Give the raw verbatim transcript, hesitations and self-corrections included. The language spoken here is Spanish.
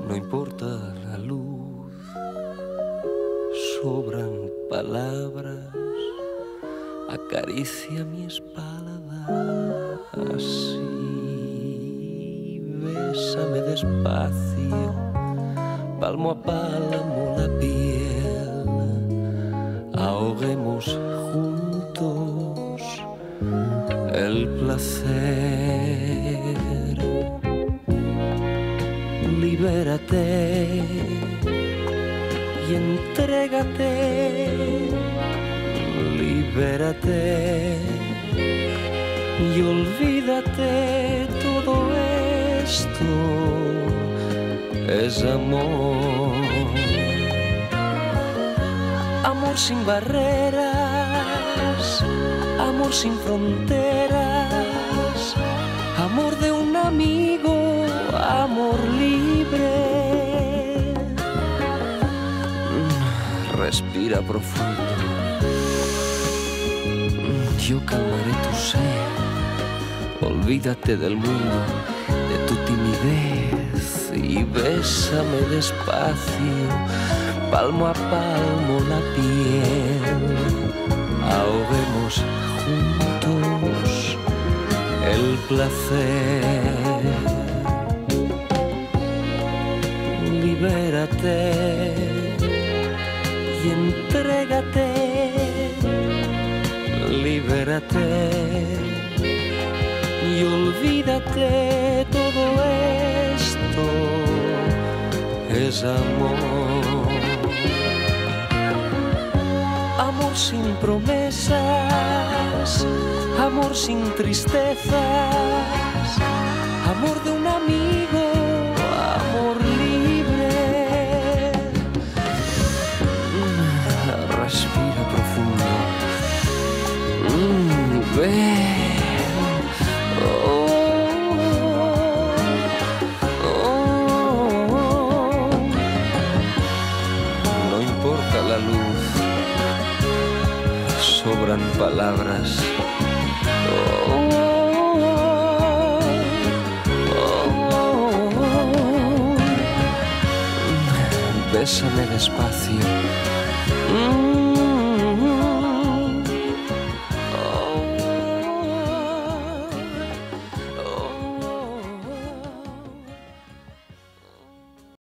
No importa la luz, sobran palabras, acaricia mi espalda así, bésame despacio, palmo a palmo la piel, ahoguemos juntos el placer. Libérate y entrégate, libérate y olvídate, todo esto es amor. Amor sin barreras, amor sin fronteras, amor de un amigo, amor libre. Respira profundo, yo calmaré tu sed. Olvídate del mundo, de tu timidez y bésame despacio, palmo a palmo la piel. Ahoguemos juntos el placer. Libérate y entrégate, libérate y olvídate, todo esto es amor. Amor sin promesas, amor sin tristezas, amor de un amigo, amor libre. Respira profundo. Mm, ven. Oh, oh, oh. No importa la luz, sobran palabras. Oh, oh, oh, oh. Bésame despacio. Mm.